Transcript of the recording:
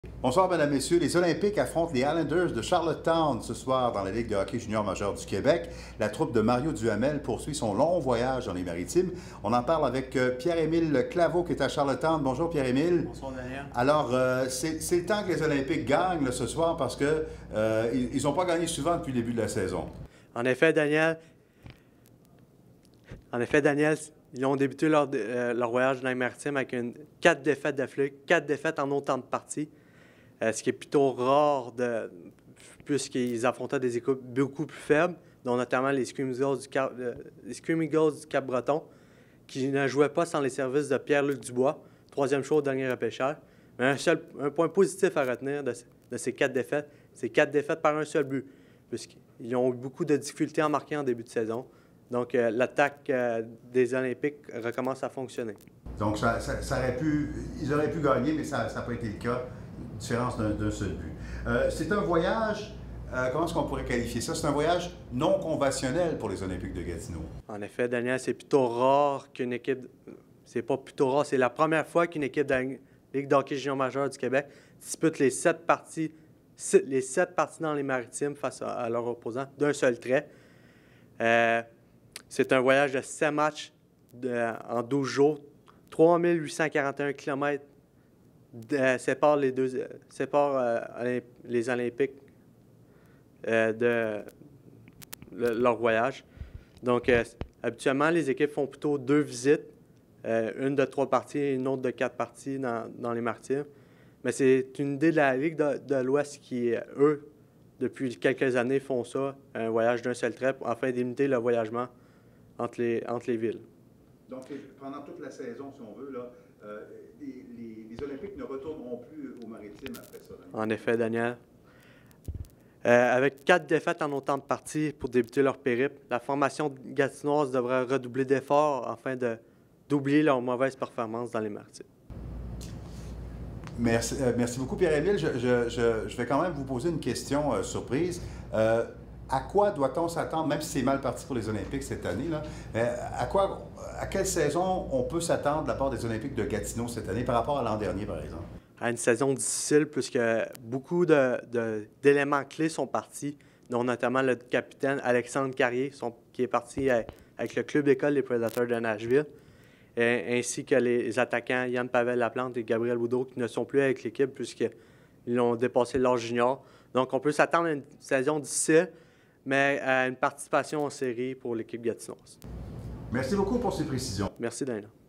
Bonsoir, mesdames, messieurs. Les Olympiques affrontent les Islanders de Charlottetown ce soir dans la Ligue de hockey junior majeur du Québec. La troupe de Mario Duhamel poursuit son long voyage dans les Maritimes. On en parle avec Pierre-Émile Claveau qui est à Charlottetown. Bonjour, Pierre-Émile. Bonsoir, Daniel. Alors, c'est le temps que les Olympiques gagnent là, ce soir parce que ils n'ont pas gagné souvent depuis le début de la saison. En effet, Daniel, ils ont débuté leur voyage dans les Maritimes avec 4 défaites d'affilée, 4 défaites en autant de parties. Ce qui est plutôt rare puisqu'ils affrontaient des équipes beaucoup plus faibles, dont notamment les Scream Eagles du Cap-Breton, qui ne jouaient pas sans les services de Pierre-Luc Dubois, troisième choix au dernier repêchage. Mais un point positif à retenir de ces 4 défaites, c'est 4 défaites par un seul but, puisqu'ils ont eu beaucoup de difficultés en marquant en début de saison. Donc, l'attaque des Olympiques recommence à fonctionner. Donc, ils auraient pu gagner, mais ça n'a pas été le cas. Différence d'un seul but. C'est un voyage, comment est-ce qu'on pourrait qualifier ça? C'est un voyage non conventionnel pour les Olympiques de Gatineau. En effet, Daniel, c'est plutôt rare qu'une équipe... C'est pas plutôt rare, c'est la première fois qu'une équipe de la Ligue de hockey junior majeur du Québec dispute les 7 parties dans les Maritimes face à leurs opposants d'un seul trait. C'est un voyage de 7 matchs en 12 jours, 3841 km sépare les Olympiques de leur voyage. Donc, habituellement, les équipes font plutôt 2 visites, une de 3 parties et une autre de 4 parties dans les Maritimes. Mais c'est une idée de la Ligue de l'Ouest qui, eux, depuis quelques années, font ça, un voyage d'un seul trait, afin d'imiter le voyagement entre les villes. Donc, pendant toute la saison, si on veut, là, les Olympiques ne retourneront plus aux Maritimes après ça. En effet, Daniel. Avec 4 défaites en autant de parties pour débuter leur périple, la formation gatinoise devrait redoubler d'efforts afin d'oublier leurs mauvaises performances dans les Maritimes. Merci beaucoup, Pierre-Émile. Je vais quand même vous poser une question surprise. À quoi doit-on s'attendre, même si c'est mal parti pour les Olympiques cette année, là, à quelle saison on peut s'attendre de la part des Olympiques de Gatineau cette année par rapport à l'an dernier, par exemple? À une saison difficile, puisque beaucoup d'éléments clés sont partis, dont notamment le capitaine Alexandre Carrier, qui est parti avec le club d'école des Predators de Nashville, ainsi que les attaquants Yann Pavel-Laplante et Gabriel Boudreau, qui ne sont plus avec l'équipe puisqu'ils ont dépassé l'âge junior. Donc, on peut s'attendre à une saison difficile, mais à une participation en série pour l'équipe gatinoise. Merci beaucoup pour ces précisions. Merci, Dana.